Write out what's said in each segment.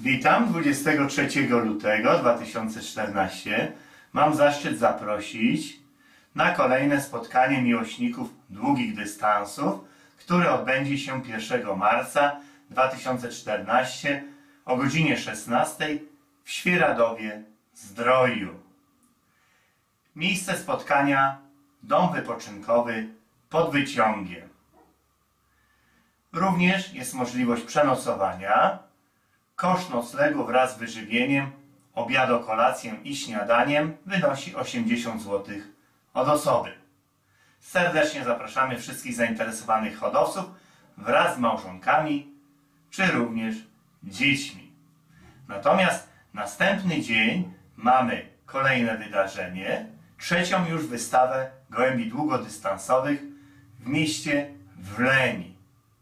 Witam 23 lutego 2014. Mam zaszczyt zaprosić na kolejne spotkanie miłośników długich dystansów, które odbędzie się 1 marca 2014 o godzinie 16 w Świeradowie Zdroju. Miejsce spotkania: dom wypoczynkowy pod Wyciągiem. Również jest możliwość przenocowania. Koszt noclegu wraz z wyżywieniem, obiadem, kolacją i śniadaniem wynosi 80 zł od osoby. Serdecznie zapraszamy wszystkich zainteresowanych hodowców wraz z małżonkami czy również dziećmi. Natomiast następny dzień mamy kolejne wydarzenie, trzecią już wystawę gołębi długodystansowych w mieście Wleń.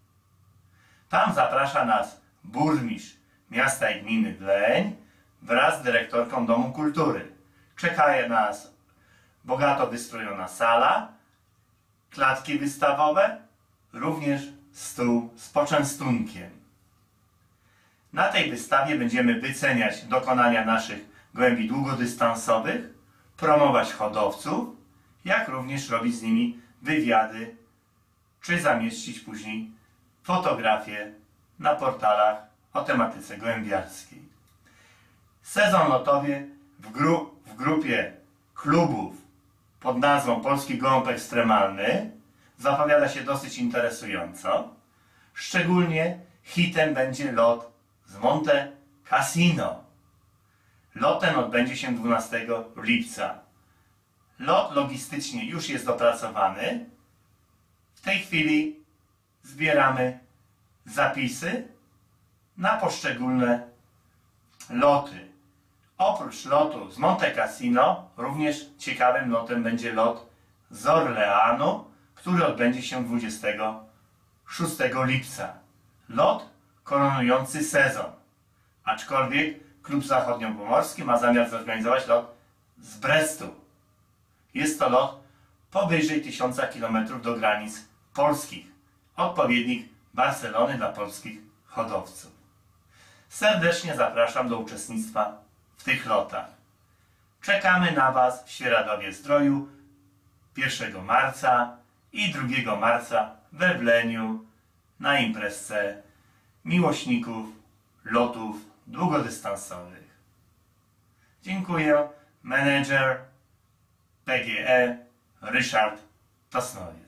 Tam zaprasza nas burmistrz miasta i gminy Wleń wraz z dyrektorką Domu Kultury. Czeka nas bogato wystrojona sala, klatki wystawowe, również stół z poczęstunkiem. Na tej wystawie będziemy wyceniać dokonania naszych gołębi długodystansowych, promować hodowców, jak również robić z nimi wywiady, czy zamieścić później fotografie na portalach o tematyce gołębiarskiej. Sezon lotowy w grupie klubów pod nazwą Polski Gołąb Ekstremalny zapowiada się dosyć interesująco. Szczególnie hitem będzie lot z Monte Cassino. Lot ten odbędzie się 12 lipca. Lot logistycznie już jest dopracowany. W tej chwili zbieramy zapisy na poszczególne loty. Oprócz lotu z Monte Cassino również ciekawym lotem będzie lot z Orleanu, który odbędzie się 26 lipca. Lot koronujący sezon. Aczkolwiek Klub Zachodniopomorski ma zamiar zorganizować lot z Brestu. Jest to lot powyżej 1000 km do granic polskich. Odpowiednik Barcelony dla polskich hodowców. Serdecznie zapraszam do uczestnictwa w tych lotach. Czekamy na Was w Świeradowie Zdroju 1 marca i 2 marca we Wleniu na imprezce miłośników lotów długodystansowych. Dziękuję. Menedżer PGE Ryszard Tosnowiec.